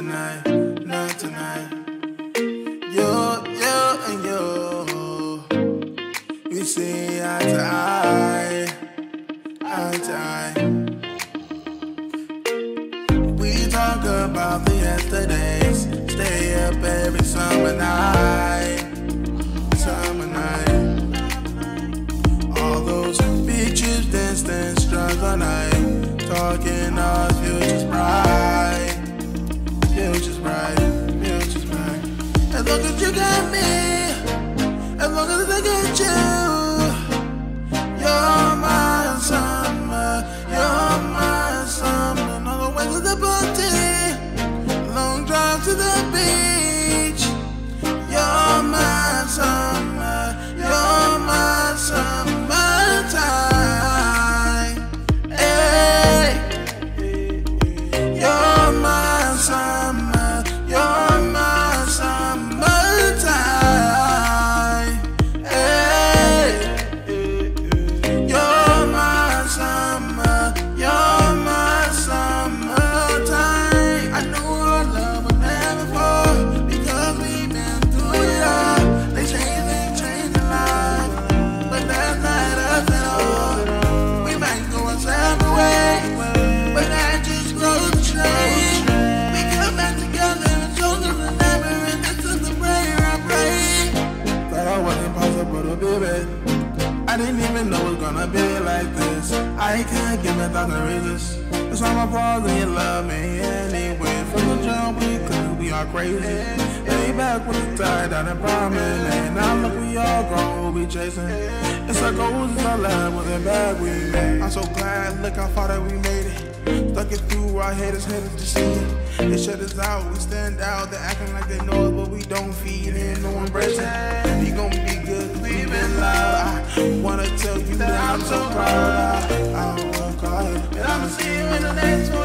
tonight, not tonight. You and you, we see eye to eye, eye to eye. We talk about the yesterdays, stay up every summer night, summer night. All those big trips, dance, struggle night, talking our futures bright, futures bright, futures bright. As long as you got me, as long as I got you, you're my summer, you're my summer. And all the way to the party, long drive to the beach. You're my summer, you're my summertime. Hey, you're my summer, you're my summertime. Hey, you're my summer, you're my summertime. I know our love will never fall because we've been through it all. They change their life, but that's not us at all. We might go a separate way, but that just grows the shade. We come back together and show them the never, and this is the prayer I pray. Thought I wasn't possible to be with. I didn't even know it was gonna be like this. I can't give 1,000 reasons. It's not my fault that you love me anyway. From the jump we could, we are crazy. Lay back with the tie down and promenade. Now look, we all grown, we chasing. It's our goals, it's our life, with the bag we made. I'm so glad, look how far that we made it. Stuck it through our haters to see it. They shut us out, we stand out. They're acting like they know us, but we don't feed in, no embrace it. We gon' be good, we been loud. I wanna tell you that I'm so proud. I work hard, and I'ma see you in the next one.